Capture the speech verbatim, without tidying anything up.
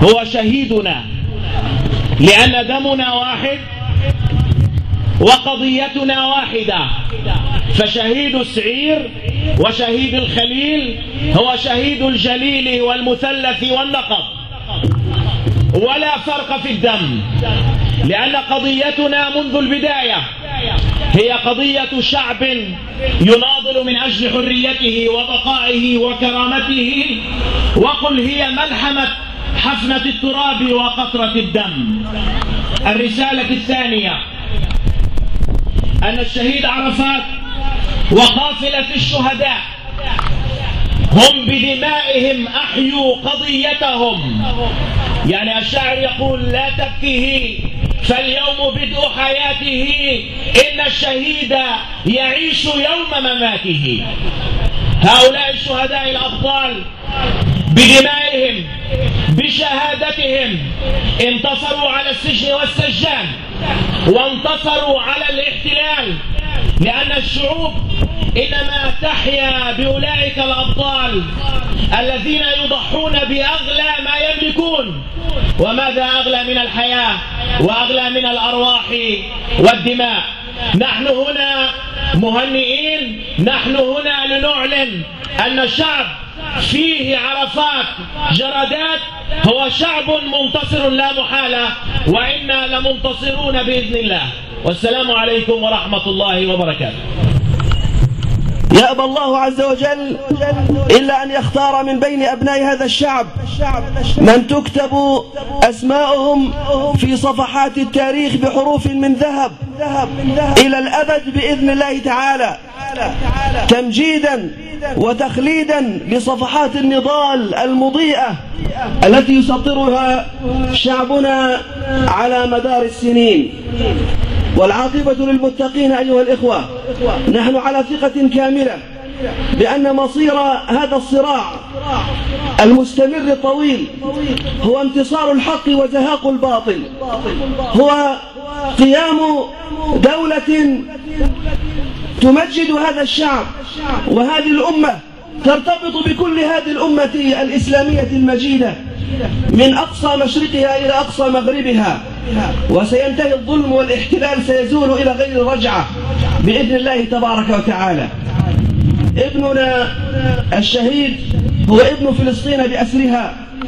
هو شهيدنا، لأن دمنا واحد وقضيتنا واحدة. فشهيد السعير وشهيد الخليل هو شهيد الجليل والمثلث والنقب، ولا فرق في الدم، لأن قضيتنا منذ البداية هي قضية شعب يناضل من أجل حريته وبقائه وكرامته. وقل هي ملحمة حفنة التراب وقطرة الدم. الرسالة الثانية أن الشهيد عرفات وقافلة الشهداء هم بدمائهم أحيوا قضيتهم. يعني الشاعر يقول: لا تبكيه فاليوم بدء حياته، إن الشهيد يعيش يوم مماته. هؤلاء الشهداء الأبطال بدمائهم بشهادتهم انتصروا على السجن والسجان، وانتصروا على الاحتلال، لأن الشعوب إنما تحيا بأولئك الأبطال الذين يضحون بأغلى ما يملكون. وماذا أغلى من الحياة وأغلى من الأرواح والدماء؟ نحن هنا مهنئين، نحن هنا لنعلن أن الشعب فيه عرفات جرادات هو شعب منتصر لا محالة، وإنا لمنتصرون بإذن الله. والسلام عليكم ورحمة الله وبركاته. يأبى الله عز وجل إلا أن يختار من بين أبناء هذا الشعب من تكتب أسماؤهم في صفحات التاريخ بحروف من ذهب إلى الأبد بإذن الله تعالى، تمجيدا وتخليدا لصفحات النضال المضيئة التي يسطرها شعبنا على مدار السنين. والعاقبة للمتقين أيها الإخوة. نحن على ثقة كاملة بأن مصير هذا الصراع المستمر الطويل هو انتصار الحق وزهاق الباطل، هو قيام دولة تمجد هذا الشعب وهذه الأمة، ترتبط بكل هذه الأمة الإسلامية المجيدة من أقصى مشرقها إلى أقصى مغربها. وسينتهي الظلم والاحتلال، سيزول إلى غير الرجعة بإذن الله تبارك وتعالى. ابننا الشهيد هو ابن فلسطين بأسرها،